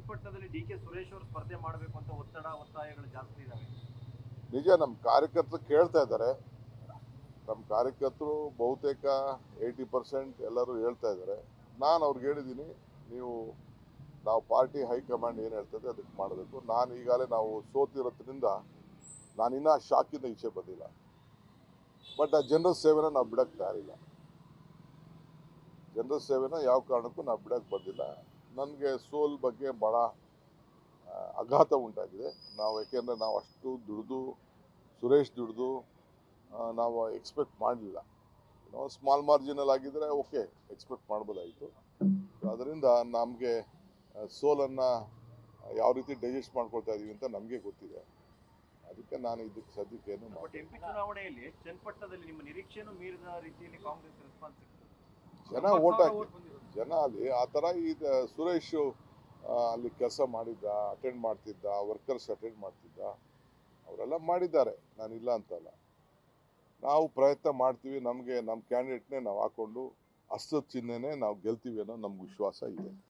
ಚನ್ನಪಟ್ಟಣದಲ್ಲಿ ಡಿ.ಕೆ. ಸುರೇಶ್ ಅವರು ಸ್ಪರ್ಧೆ ಮಾಡಬೇಕು ಅಂತ ಒತ್ತಾಯಗಳು ಜಾಸ್ತಿ ಇದಾವೆ. ನಿಜ, ನಮ್ಮ ಕಾರ್ಯಕರ್ತರು ಕೇಳ್ತಾ ಇದ್ದಾರೆ. ನಮ್ಮ ಕಾರ್ಯಕರ್ತರು ಬಹುತೇಕ 80% ಎಲ್ಲರೂ ಹೇಳ್ತಾ ಇದ್ದಾರೆ. ನಾನು ಅವ್ರಿಗೆ ಹೇಳಿದ್ದೀನಿ, ನಾವು ಪಾರ್ಟಿ ಹೈಕಮಾಂಡ್ ಏನು ಹೇಳ್ತದೆ ಅದಕ್ಕೆ ಮಾಡಬೇಕು. ನಾನು ಈಗಾಗಲೇ ನಾವು ಸೋತಿರೋದ್ರಿಂದ ನಾನಿನ್ನ ಶಾಕಿಂದ ಈಚೆ ಬಂದಿಲ್ಲ. ಬಟ್ ಆ ಜನರ ಸೇವೆನ ನಾವು ಬಿಡಕ್ಕೆ ತಯಾರಿಲ್ಲ. ಜನರ ಸೇವೆನ ಯಾವ ಕಾರಣಕ್ಕೂ ನಾವು ಬಿಡಕ್ಕೆ ಬಂದಿಲ್ಲ. ನನಗೆ ಸೋಲ್ ಬಗ್ಗೆ ಭಾಳ ಆಘಾತ ಉಂಟಾಗಿದೆ. ಯಾಕೆಂದರೆ ನಾವು ಅಷ್ಟು ದುಡಿದು ಸುರೇಶ್ ದುಡಿದು ನಾವು ಎಕ್ಸ್ಪೆಕ್ಟ್ ಮಾಡಲಿಲ್ಲ. ಸ್ಮಾಲ್ ಮಾರ್ಜಿನಲ್ ಆಗಿದ್ದರೆ ಓಕೆ, ಎಕ್ಸ್ಪೆಕ್ಟ್ ಮಾಡ್ಬೋದಾಯಿತು. ಅದರಿಂದ ನಮಗೆ ಸೋಲನ್ನು ಯಾವ ರೀತಿ ಡೈಜೆಸ್ಟ್ ಮಾಡ್ಕೊಳ್ತಾ ಇದೀವಿ ಅಂತ ನಮಗೆ ಗೊತ್ತಿದೆ. ಅದಕ್ಕೆ ನಾನು ಇದಕ್ಕೆ ಸದ್ಯಕ್ಕೆ ಏನು ಎಂಪಿ ಚುನಾವಣೆಯಲ್ಲಿ ಚನ್ನಪಟ್ಟಣದಲ್ಲಿ ನಿಮ್ಮ ನಿರೀಕ್ಷೆಯನ್ನು ಮೀರಿದ ರೀತಿಯಲ್ಲಿ ಕಾಂಗ್ರೆಸ್ ರೆಸ್ಪಾನ್ಸ್ ಸಿಕ್ತು. ಜನ ಓಟ್ ಹಾಕಿ ಜನ ಅಲ್ಲಿ ಆ ಥರ ಸುರೇಶ್ ಅಲ್ಲಿ ಕೆಲಸ ಮಾಡಿದ್ದ, ಅಟೆಂಡ್ ಮಾಡ್ತಿದ್ದ, ವರ್ಕರ್ಸ್ ಅಟೆಂಡ್ ಮಾಡ್ತಿದ್ದ, ಅವರೆಲ್ಲ ಮಾಡಿದ್ದಾರೆ, ನಾನಿಲ್ಲ ಅಂತಲ್ಲ. ನಾವು ಪ್ರಯತ್ನ ಮಾಡ್ತೀವಿ. ನಮ್ಮ ಕ್ಯಾಂಡಿಡೇಟ್ನೇ ನಾವು ಹಾಕ್ಕೊಂಡು ಹಸ್ತದ ಚಿಹ್ನೆನೇ ನಾವು ಗೆಲ್ತೀವಿ ಅನ್ನೋ ನಮ್ಗೆ ವಿಶ್ವಾಸ ಇದೆ.